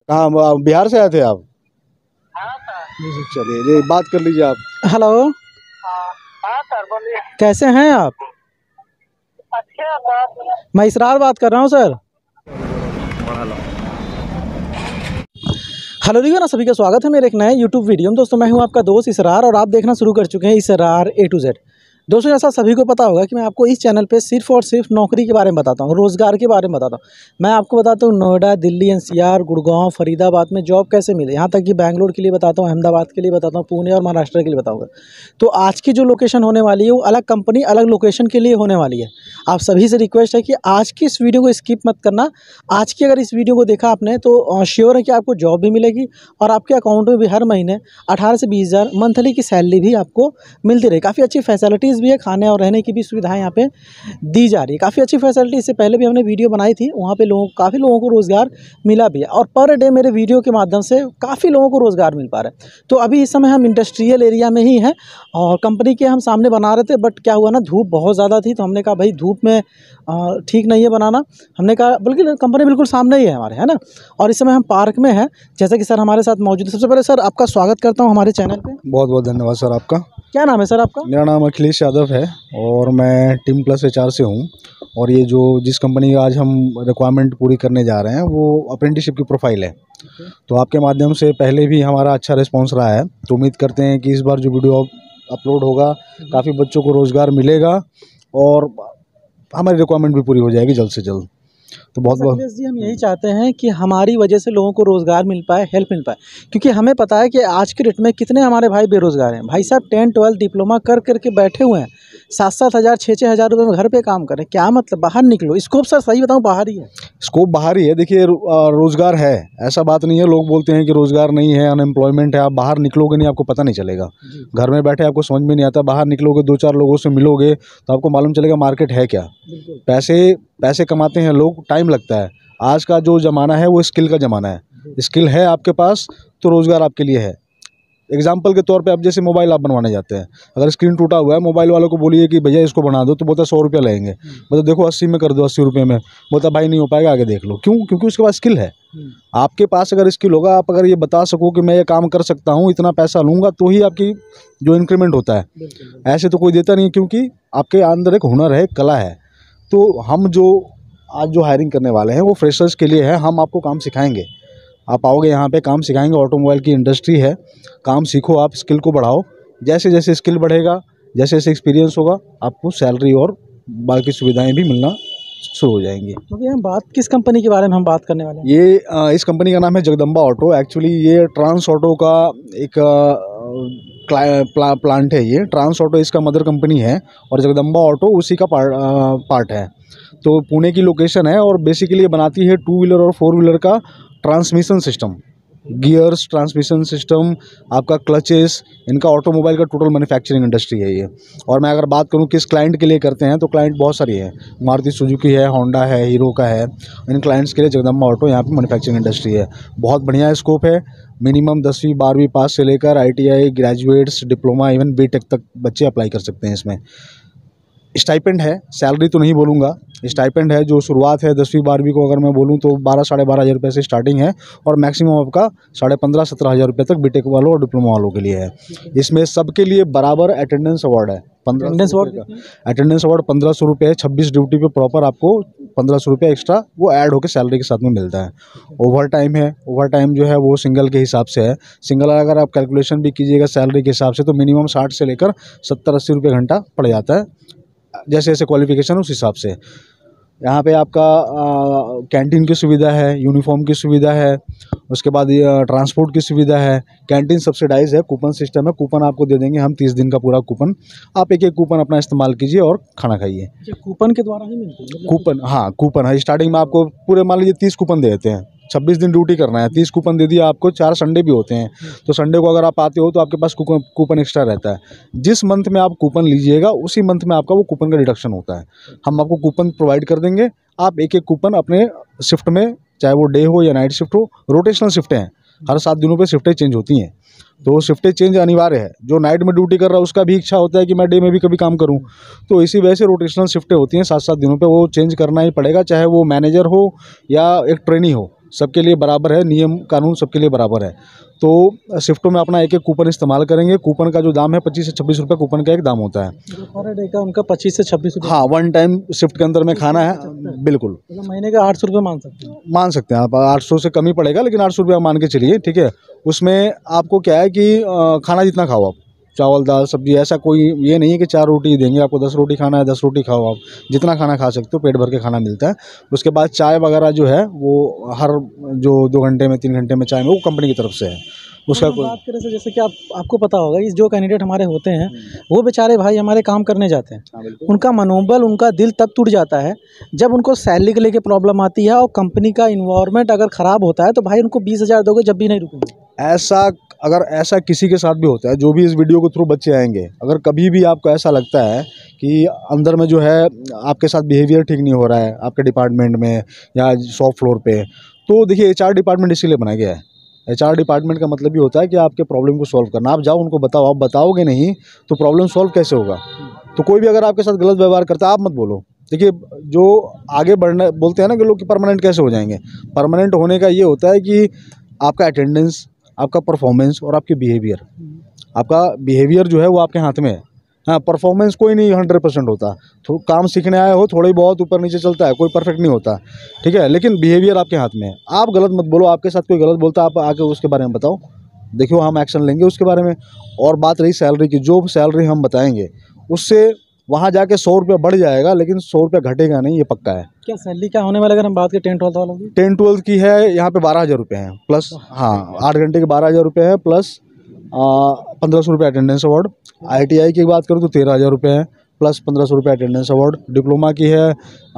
कहाँ बिहार से आए थे आप? हाँ सर। चलिए ये बात कर लीजिए आप। हेलो, हाँ सर बोलिए। कैसे हैं आप? अच्छे हैं सर। मैं इसरार बात कर रहा हूँ सर। हेलो रियो ना, सभी का स्वागत है मेरे एक नए यूट्यूब वीडियो में। दोस्तों मैं हूं आपका दोस्त इसरार और आप देखना शुरू कर चुके हैं इसरार A to Z। दोस्तों जैसा सभी को पता होगा कि मैं आपको इस चैनल पे सिर्फ और सिर्फ नौकरी के बारे में बताता हूं, रोज़गार के बारे में बताता हूं। मैं आपको बताता हूं नोएडा, दिल्ली, NCR, गुड़गांव, फरीदाबाद में जॉब कैसे मिले, यहाँ तक कि बैंगलोर के लिए बताता हूँ, अहमदाबाद के लिए बताता हूँ, पुणे और महाराष्ट्र के लिए बताऊँगा। तो आज की जो लोकेशन होने वाली है वो अलग कंपनी अलग लोकेशन के लिए होने वाली है। आप सभी से रिक्वेस्ट है कि आज की इस वीडियो को स्किप मत करना। आज की अगर इस वीडियो को देखा आपने तो श्योर है कि आपको जॉब भी मिलेगी और आपके अकाउंट में भी हर महीने 18 से 20 हज़ार मंथली की सैलरी भी आपको मिलती रही। काफ़ी अच्छी फैसिलिटीज़ भी है, खाने और रहने की भी सुविधाएं यहाँ पे दी जा रही है। काफ़ी अच्छी फैसिलिटी, इससे पहले भी हमने वीडियो बनाई थी, वहाँ पे काफ़ी लोगों को रोज़गार मिला भी है और पर डे मेरे वीडियो के माध्यम से काफ़ी लोगों को रोज़गार मिल पा रहा है। तो अभी इस समय हम इंडस्ट्रियल एरिया में ही हैं और कंपनी के हम सामने बना रहे थे, बट क्या हुआ ना, धूप बहुत ज़्यादा थी तो हमने कहा भाई धूप में ठीक नहीं है बनाना। हमने कहा बल्कि कंपनी बिल्कुल सामने ही है हमारे, है ना। और इस समय हम पार्क में हैं, जैसा कि सर हमारे साथ मौजूद है। सबसे पहले सर आपका स्वागत करता हूं हमारे चैनल पे। बहुत बहुत धन्यवाद सर आपका। क्या नाम है सर आपका? मेरा नाम अखिलेश यादव है और मैं टीम प्लस HR से हूँ। और ये जो जिस कंपनी की आज हम रिक्वायरमेंट पूरी करने जा रहे हैं वो अप्रेंटिसशिप की प्रोफाइल है। तो आपके माध्यम से पहले भी हमारा अच्छा रिस्पॉन्स रहा है, तो उम्मीद करते हैं कि इस बार जो वीडियो अपलोड होगा काफ़ी बच्चों को रोज़गार मिलेगा और हमारी रिक्वायरमेंट भी पूरी हो जाएगी जल्द से जल्द। तो बहुत बहुत जी हम यही चाहते हैं कि हमारी वजह से लोगों को रोज़गार मिल पाए, हेल्प मिल पाए, क्योंकि हमें पता है कि आज के डेट में कितने हमारे भाई बेरोज़गार हैं। भाई साहब 10, 12 डिप्लोमा कर करके बैठे हुए हैं, 7-7 हज़ार 6-6 हज़ार रुपये में घर पे काम कर रहे हैं। क्या मतलब, बाहर निकलो। स्कोप सर सही बताऊँ बाहर ही है, स्कोप बाहर ही है। देखिए रोज़गार है, ऐसा बात नहीं है। लोग बोलते हैं कि रोज़गार नहीं है, अनएम्प्लॉयमेंट है। आप बाहर निकलोगे नहीं, आपको पता नहीं चलेगा। घर में बैठे आपको समझ में नहीं आता, बाहर निकलोगे 2-4 लोगों से मिलोगे तो आपको मालूम चलेगा मार्केट है क्या। पैसे कमाते हैं लोग, टाइम लगता है। आज का जो ज़माना है वो स्किल का ज़माना है। स्किल है आपके पास तो रोज़गार आपके लिए है। एग्जाम्पल के तौर पे आप जैसे मोबाइल आप बनवाने जाते हैं, अगर स्क्रीन टूटा हुआ है, मोबाइल वालों को बोलिए कि भैया इसको बना दो, तो बोलता 100 रुपया लगेंगे। मतलब देखो 80 में कर दो, 80 रुपये में। बोलता भाई नहीं हो पाएगा, आगे देख लो। क्यों? क्योंकि उसके पास स्किल है। आपके पास अगर स्किल होगा, आप अगर ये बता सको कि मैं ये काम कर सकता हूँ, इतना पैसा लूँगा, तो ही आपकी जो इंक्रीमेंट होता है। ऐसे तो कोई देता नहीं, क्योंकि आपके अंदर एक हुनर है, कला है। तो हम जो आज जो हायरिंग करने वाले हैं वो फ्रेशर्स के लिए है। हम आपको काम सिखाएंगे, आप आओगे यहाँ पे काम सिखाएंगे। ऑटोमोबाइल की इंडस्ट्री है, काम सीखो, आप स्किल को बढ़ाओ। जैसे जैसे स्किल बढ़ेगा, जैसे जैसे एक्सपीरियंस होगा, आपको सैलरी और बाकी सुविधाएं भी मिलना शुरू हो जाएंगी। तो अभी हम बात किस कंपनी के बारे में हम बात करने वाले हैं? ये इस कंपनी का नाम है जगदम्बा ऑटो। एक्चुअली ये ट्रांस ऑटो का एक प्लांट है। ये ट्रांस ऑटो इसका मदर कंपनी है और जगदम्बा ऑटो उसी का पार्ट है। तो पुणे की लोकेशन है और बेसिकली ये बनाती है 2 व्हीलर और 4 व्हीलर का transmission system, gears, transmission system, आपका क्लचेस, इनका ऑटोमोबाइल का टोटल मैन्युफैक्चरिंग इंडस्ट्री है ये। और मैं अगर बात करूं किस क्लाइंट के लिए करते हैं, तो क्लाइंट बहुत सारी है। मारुति सुजुकी है, होंडा है, हीरो का है। इन क्लाइंट्स के लिए जगदम्बा ऑटो यहाँ पे मैन्युफैक्चरिंग इंडस्ट्री है। बहुत बढ़िया स्कोप है। मिनिमम 10वीं 12वीं पास से लेकर ITI, graduates, diploma, even BTech तक बच्चे अप्लाई कर सकते हैं इसमें। स्टाइपेंड है, सैलरी तो नहीं बोलूँगा, स्टाइपेंड है। जो शुरुआत है 10वीं 12वीं को अगर मैं बोलूँ तो 12-12.5 हज़ार रुपये से स्टार्टिंग है और मैक्सिमम आपका 15.5-17 हज़ार रुपये तक BTech वालों और डिप्लोमा वालों के लिए है। इसमें सबके लिए बराबर अटेंडेंस अवार्ड है। 1500 अटेंडेंस अवार्ड 1500 रुपये है। 26 ड्यूटी पे प्रॉपर आपको 1500 रुपये एक्स्ट्रा वो ऐड होकर सैलरी के साथ में मिलता है। ओवर टाइम है, ओवर टाइम जो है वो सिंगल के हिसाब से है। सिंगल अगर आप कैलकुलेशन भी कीजिएगा सैलरी के हिसाब से तो मिनिमम 60 से लेकर 70-80 रुपये घंटा पड़ जाता है, जैसे जैसे क्वालिफिकेशन उस हिसाब से। यहाँ पे आपका कैंटीन की सुविधा है, यूनिफॉर्म की सुविधा है, उसके बाद ट्रांसपोर्ट की सुविधा है। कैंटीन सब्सिडाइज है, कूपन सिस्टम है। कूपन आपको दे देंगे हम 30 दिन का पूरा कूपन। आप एक एक कूपन अपना इस्तेमाल कीजिए और खाना खाइए। कूपन के द्वारा ही मिलती है कूपन? हाँ, कूपन है। स्टार्टिंग में आपको पूरे मान लीजिए 30 कूपन दे देते हैं। 26 दिन ड्यूटी करना है, 30 कूपन दे दिया आपको। 4 संडे भी होते हैं, तो संडे को अगर आप आते हो तो आपके पास कूपन एक्स्ट्रा रहता है। जिस मंथ में आप कूपन लीजिएगा उसी मंथ में आपका वो कूपन का डिडक्शन होता है। हम आपको कूपन प्रोवाइड कर देंगे। आप एक एक कूपन अपने शिफ्ट में, चाहे वो डे हो या नाइट शिफ्ट हो, रोटेशनल शिफ्टें हैं, हर 7 दिनों पे शिफ्टें चेंज होती हैं, तो शिफ्टें चेंज अनिवार्य है। जो नाइट में ड्यूटी कर रहा है उसका भी इच्छा होता है कि मैं डे में भी कभी काम करूं, तो इसी वजह से रोटेशनल शिफ्टें होती हैं। 7-7 दिनों पे वो चेंज करना ही पड़ेगा, चाहे वो मैनेजर हो या एक ट्रेनी हो। सबके लिए बराबर है, नियम कानून सबके लिए बराबर है। तो शिफ्टों में अपना एक एक कूपन इस्तेमाल करेंगे। कूपन का जो दाम है 25 से 26 रुपये कूपन का एक दाम होता है। पर डे का उनका 25 से 26 रुपये। हाँ, वन टाइम शिफ्ट के अंदर में खाना है, बिल्कुल मतलब महीने का 800 रुपये मान सकते हैं आप। 800 से कम ही पड़ेगा, लेकिन 800 रुपये मान के चलिए, ठीक है। उसमें आपको क्या है कि खाना जितना खाओ आप, चावल दाल सब्जी, ऐसा कोई ये नहीं है कि 4 रोटी देंगे आपको, 10 रोटी खाना है 10 रोटी खाओ आप, जितना खाना खा सकते हो, पेट भर के खाना मिलता है। उसके बाद चाय वगैरह जो है वो हर जो 2 घंटे में 3 घंटे में चाय में वो कंपनी की तरफ से है, उसका तो बात करें से जैसे कि आपको पता होगा इस जो कैंडिडेट हमारे होते हैं वो बेचारे भाई हमारे काम करने जाते हैं, उनका मनोबल उनका दिल तब टूट जाता है जब उनको सैलरी को लेके प्रॉब्लम आती है और कंपनी का इन्वायरमेंट अगर ख़राब होता है तो भाई उनको 20,000 दोगे जब भी नहीं रुकेंगे। ऐसा किसी के साथ भी होता है, जो भी इस वीडियो के थ्रू बच्चे आएंगे, अगर कभी भी आपको ऐसा लगता है कि अंदर में जो है आपके साथ बिहेवियर ठीक नहीं हो रहा है आपके डिपार्टमेंट में या शॉप फ्लोर पे, तो देखिए HR डिपार्टमेंट इसीलिए बनाया गया है। HR डिपार्टमेंट का मतलब ये होता है कि आपके प्रॉब्लम को सॉल्व करना। आप जाओ उनको बताओ, आप बताओगे नहीं तो प्रॉब्लम सॉल्व कैसे होगा। तो कोई भी अगर आपके साथ गलत व्यवहार करता है आप मत बोलो। देखिए, जो आगे बढ़ना बोलते हैं ना कि लोग कि परमानेंट कैसे हो जाएंगे, परमानेंट होने का ये होता है कि आपका अटेंडेंस, आपका परफॉर्मेंस और आपके बिहेवियर, आपका बिहेवियर जो है वो आपके हाथ में है। हाँ, परफॉर्मेंस कोई नहीं 100% होता, तो काम सीखने आए हो थोड़ा ही बहुत ऊपर नीचे चलता है, कोई परफेक्ट नहीं होता, ठीक है, लेकिन बिहेवियर आपके हाथ में है। आप गलत मत बोलो, आपके साथ कोई गलत बोलता आप आके उसके बारे में बताओ, देखियो हम एक्शन लेंगे उसके बारे में। और बात रही सैलरी की, जो सैलरी हम बताएंगे उससे वहाँ जाके 100 रुपये बढ़ जाएगा, लेकिन 100 रुपये घटेगा नहीं, ये पक्का है। क्या सैलरी क्या होने वाला अगर हम बात करें 10-12 वालों की? 10-12 की है यहाँ पे 12,000 रुपये हैं प्लस, हाँ 8 घंटे के 12,000 रुपये है प्लस 1,500 रुपये अटेंडेंस अवार्ड। ITI की बात करूँ तो 13,000 रुपये है प्लस 1,500 रुपये अटेंडेंस अवार्ड। डिप्लोमा की है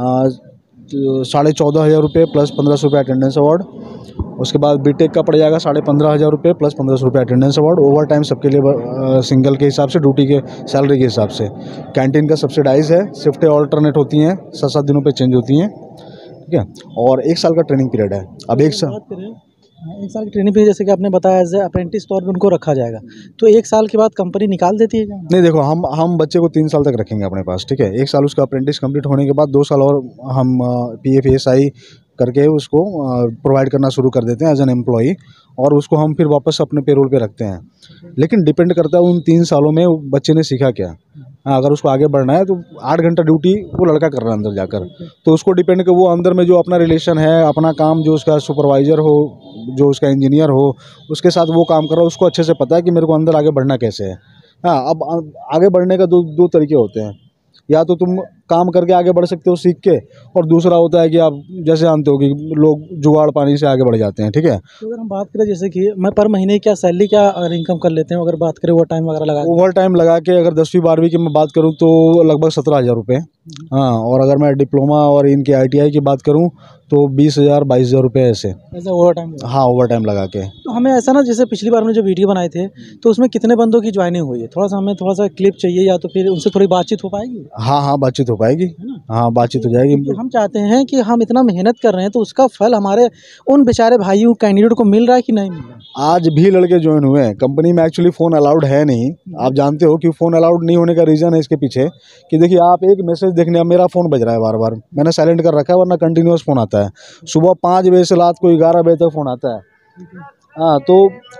14,500 रुपये प्लस 1,500 रुपये अटेंडेंस अवार्ड। उसके बाद बीटेक का पड़ जाएगा 15,500 रुपये प्लस 1,500 रुपये अटेंडेंस अवार्ड। ओवर टाइम सबके लिए सिंगल के हिसाब से, ड्यूटी के सैलरी के हिसाब से। कैंटीन का सब्सिडाइज है, शिफ्टें ऑल्टरनेट होती हैं, 7-7 दिनों पे चेंज होती हैं, ठीक है। और 1 साल का ट्रेनिंग पीरियड है। अब 1 साल की ट्रेनिंग पीरियड जैसे कि आपने बताया एज अप्रेंटिस तौर पे उनको रखा जाएगा, तो 1 साल के बाद कंपनी निकाल देती है क्या? नहीं, देखो हम बच्चे को 3 साल तक रखेंगे अपने पास, ठीक है। 1 साल उसका अप्रेंटिस कंप्लीट होने के बाद 2 साल और हम PF ESI करके उसको प्रोवाइड करना शुरू कर देते हैं एज एन एम्प्लॉई, और उसको हम फिर वापस अपने पेरोल पे रखते हैं। लेकिन डिपेंड करता है उन 3 सालों में बच्चे ने सीखा क्या। हाँ, अगर उसको आगे बढ़ना है तो 8 घंटा ड्यूटी वो लड़का कर रहा है अंदर जाकर, तो उसको डिपेंड कर वो अंदर में जो अपना रिलेशन है, अपना काम, जो उसका सुपरवाइज़र हो, जो उसका इंजीनियर हो, उसके साथ वो काम कर रहा है, उसको अच्छे से पता है कि मेरे को अंदर आगे बढ़ना कैसे है। हाँ, अब आगे बढ़ने का दो तरीके होते हैं, या तो तुम काम करके आगे बढ़ सकते हो सीख के, और दूसरा होता है कि आप जैसे जानते हो कि लोग जुगाड़ पानी से आगे बढ़ जाते हैं, ठीक है। तो अगर हम बात करें जैसे कि मैं पर महीने क्या सैलरी क्या इनकम कर लेते हैं, अगर बात करें ओवर टाइम वगैरह लगा ओवर टाइम लगा के अगर 10वीं 12वीं की मैं बात करूं तो लगभग 17,000 रुपये। हाँ, और अगर मैं डिप्लोमा और इनकी ITI की बात करूं तो 20,000 22,000 रुपये ऐसे ओवर टाइम? हाँ, ओवर टाइम लगा के। तो हमें ऐसा ना, जैसे पिछली बार में जो वीडियो बनाए थे तो उसमें कितने बंदों की ज्वाइनिंग हुई है, हमें थोड़ा सा क्लिप चाहिए, या तो फिर उनसे थोड़ी बातचीत हो पाएगी? हाँ, बातचीत हो पाएगी, हाँ बातचीत हो जाएगी। क्योंकि हम चाहते हैं कि हम इतना मेहनत कर रहे हैं तो उसका फल हमारे उन बेचारे भाइयों कैंडिडेट को मिल रहा है कि नहीं मिल रहा है। आज भी लड़के ज्वाइन हुए हैं कंपनी में। एक्चुअली फ़ोन अलाउड है नहीं, आप जानते हो कि फ़ोन अलाउड नहीं होने का रीज़न है इसके पीछे कि देखिए, आप एक मैसेज देखने, अब मेरा फ़ोन बज रहा है बार बार, मैंने साइलेंट कर रखा है वरना कंटिन्यूस फ़ोन आता है। सुबह 5 बजे से रात को 11 बजे तक फ़ोन आता है। हाँ, तो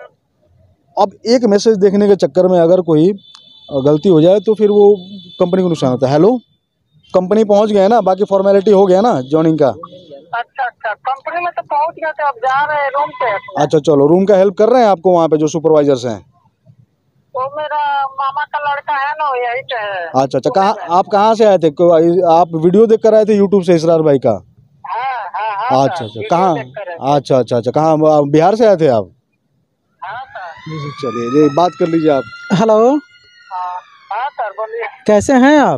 अब एक मैसेज देखने के चक्कर में अगर कोई गलती हो जाए तो फिर वो कंपनी को नुकसान होता है। हेलो, कंपनी पहुंच गए ना, बाकी फॉर्मेलिटी हो गया ना ज्वाइनिंग का। अच्छा, कंपनी में तो पहुंच गए थे, अब जा रहे हैं रूम पे। अच्छा, चलो, रूम का हेल्प कर रहे हैं आपको वहाँ पे जो सुपरवाइजर्स हैं? वो मेरा मामा का लड़का है ना, यही पे है। अच्छा, कहाँ आप कहाँ से आए थे? आप वीडियो देख कर आए थे यूट्यूब से इसरार भाई का? हाँ, अच्छा, कहाँ? अच्छा, कहाँ, बिहार से आए थे आप? हाँ सर। चलिए, ये बात कर लीजिए आप। हेलो, हाँ सर, बोलिए। कैसे हैं आप?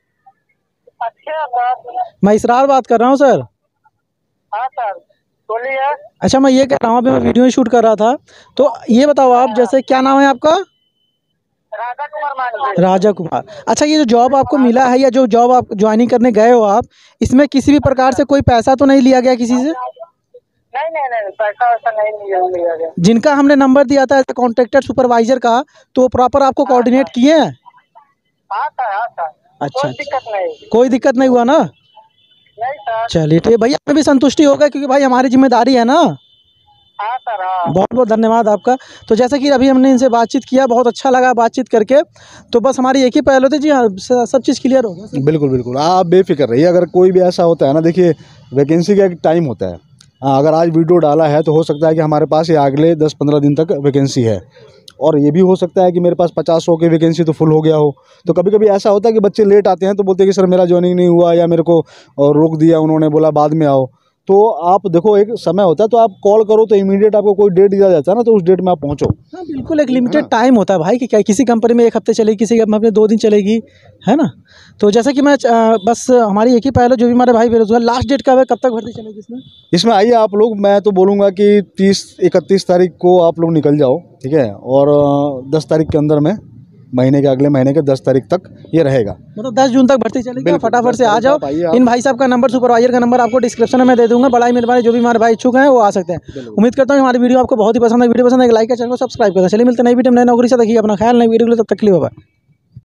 अच्छा सर, मैं इसरार बात कर रहा हूँ सर। हाँ सर, बोलिए। अच्छा, मैं ये कह रहा हूँ, अभी मैं वीडियो शूट कर रहा था, तो ये बताओ आप, जैसे क्या नाम है आपका? राजा कुमार मांझी। राजा कुमार। अच्छा, ये जो जॉब आपको मिला है या जो जॉब आप ज्वाइनिंग करने गए हो आप, इसमें किसी भी प्रकार से कोई पैसा तो नहीं लिया गया किसी से? नहीं, पैसा वैसा नहीं लिया गया। जिनका हमने नंबर दिया था ऐसे कॉन्ट्रैक्टर सुपरवाइजर का, तो प्रॉपर आपको कोऑर्डिनेट किए हैं? हाँ सर। अच्छा, कोई दिक्कत नहीं। कोई दिक्कत नहीं हुआ ना? नहीं सर। चलिए ठीक है भैया, हमें भी संतुष्टि होगा क्योंकि भाई हमारी जिम्मेदारी है ना। हाँ सर हाँ। बहुत बहुत धन्यवाद आपका। तो जैसा कि अभी हमने इनसे बातचीत किया, बहुत अच्छा लगा बातचीत करके। तो बस हमारी एक ही पहल होती है जी, हाँ सब चीज़ क्लियर होगा सर। बिल्कुल बिल्कुल, आप बेफिक्र रहिए। अगर कोई भी ऐसा होता है ना, देखिए वैकेंसी का एक टाइम होता है। हाँ, अगर आज वीडियो डाला है तो हो सकता है कि हमारे पास ये अगले 10-15 दिन तक वैकेंसी है, और ये भी हो सकता है कि मेरे पास 50-100 की वैकेंसी तो फुल हो गया हो। तो कभी कभी ऐसा होता है कि बच्चे लेट आते हैं तो बोलते हैं कि सर मेरा ज्वाइनिंग नहीं हुआ, या मेरे को रोक दिया उन्होंने, बोला बाद में आओ। तो आप देखो, एक समय होता है, तो आप कॉल करो तो इमीडिएट आपको कोई डेट दिया जाता है ना, तो उस डेट में आप पहुँचो। हाँ बिल्कुल, एक लिमिटेड टाइम होता है भाई कि क्या किसी कंपनी में 1 हफ्ते चलेगी, किसी कंपनी में 2 दिन चलेगी, है ना। तो जैसा कि मैं बस हमारी एक ही पहल है, जो भी हमारे भाई बेरोजगार, लास्ट डेट कब है, कब तक भर्ती चलेगी इसमें? इसमें आइए आप लोग, मैं तो बोलूँगा कि 30-31 तारीख को आप लोग निकल जाओ, ठीक है। और 10 तारीख के अंदर में, महीने के अगले महीने के 10 तारीख तक ये रहेगा। मतलब 10 जून तक भर्ती चलेगी। बिल्कुल, फटाफट 10 से आ तारीख जाओ। आप आइए आप। इन भाई साहब का नंबर, सुपरवाइजर का नंबर आपको डिस्क्रिप्शन में मैं दे दूंगा। बड़ा ही मेहरबानी, जो भी हमारे भाई इच्छुक हैं वो आ सकते हैं। उम्मीद करता हूँ हमारी वीडियो आपको बहुत ही पसंद है। वीडियो पसंद है, लाइक का चैनल को सब्सक्राइब करें। चलिए मिलते हैं नई वीडियो में नई नौकरी से। देखिए अपना ख्याल, नई वीडियो के लिए तब तक के लिए बाय।